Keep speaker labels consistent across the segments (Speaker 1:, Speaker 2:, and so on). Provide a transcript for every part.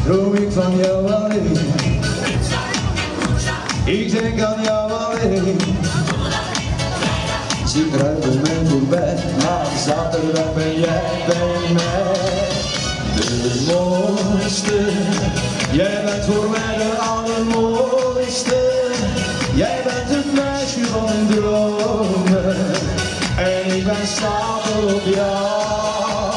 Speaker 1: droom ik van jou alleen. Ik denk aan jou alleen. Zie kruipen men voorbij, maar zaterdag ben jij bij mij. De mooiste, jij bent voor mij de allermooiste. Jij bent het meisje van mijn dromen en ik ben stapel op jou.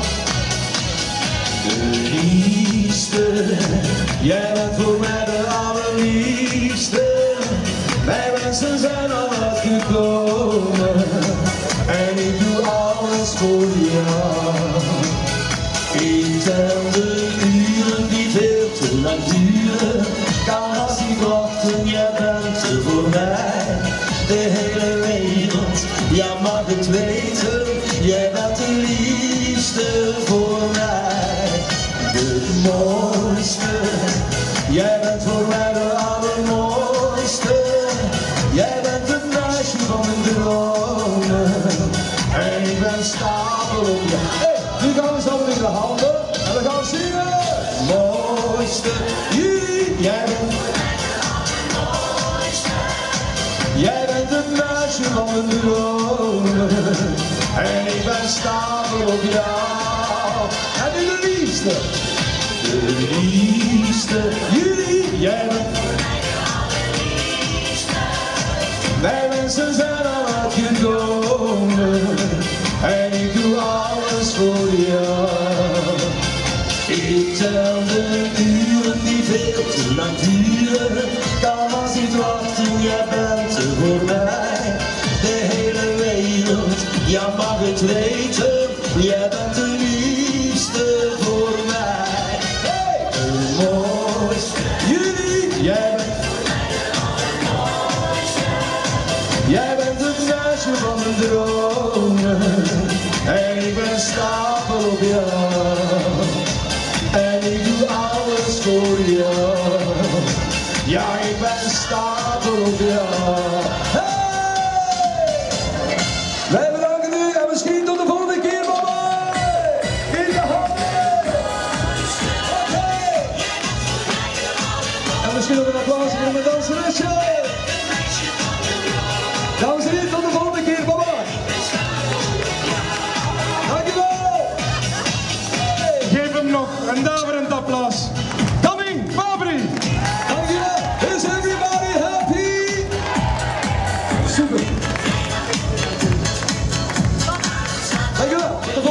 Speaker 1: De liefste, jij bent voor mij de allerliefste. Mijn wensen zijn al uitgekomen en ik doe alles voor jou. Ik tel de uren die veel te lang duren, kan als ik wachten, jij bent er voor mij. De hele wereld, jij mag het weten, jij bent de liefste voor mij. De mooiste, jij bent voor mij de allermooiste. Jij bent het meisje van mijn dromen en ik ben stapel op jou. Hey, nu gaan we samen in de handen en we gaan zingen. Mooiste, jij bent jij bent het meisje van mijn dromen en ik ben stapel op jou. En nu de liefste, jullie, jij bent mijn wensen zijn al uitgekomen en ik doe alles voor jou. Ik tel de uren die veel te lang duren, kan als niet wachten, jij bent er voor mij. De hele wereld, jij mag het weten, jij bent de liefste voor mij. Hey! De mooiste, jullie, jij bent jij bent het meisje van mijn dromen en ik ben stapel op jou. En ik doe alles voor jou. Ja, ik ben stapel op jou. Hey! Wij bedanken u en misschien tot de volgende keer, mama! In de handen! Okay. En misschien nog een applaus voor mijn danseresje! Dames en heren, tot de volgende keer, bye bye. Dankjewel. Hey.
Speaker 2: Geef hem nog een daverend applaus. Coming, Fabri.
Speaker 1: Dankjewel. Is everybody happy? Super. Dankjewel. Tot de volgende keer.